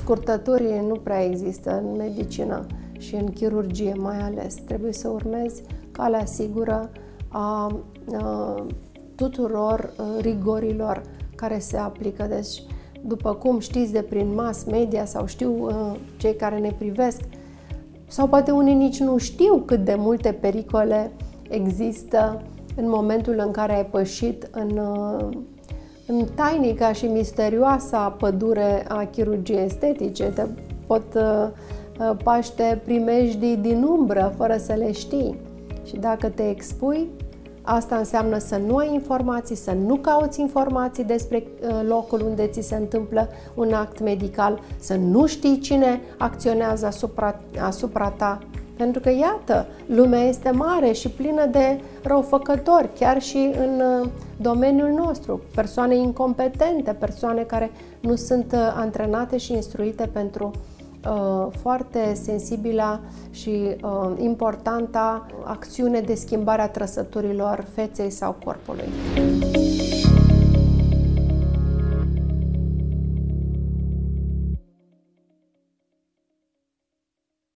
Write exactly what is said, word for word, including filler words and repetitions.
scurtături nu prea există în medicină și în chirurgie mai ales. Trebuie să urmezi calea sigură a, a tuturor rigorilor care se aplică. Deci, după cum știți de prin mass media sau știu uh, cei care ne privesc, sau poate unii nici nu știu cât de multe pericole există în momentul în care ai pășit în, uh, în tainica și misterioasa pădure a chirurgiei estetice. Te pot uh, paște primejdii din umbră fără să le știi. Și dacă te expui, asta înseamnă să nu ai informații, să nu cauți informații despre locul unde ți se întâmplă un act medical, să nu știi cine acționează asupra, asupra ta. Pentru că, iată, lumea este mare și plină de răufăcători, chiar și în domeniul nostru. Persoane incompetente, persoane care nu sunt antrenate și instruite pentru Uh, foarte sensibilă și uh, importantă acțiune de schimbare a trăsăturilor feței sau corpului.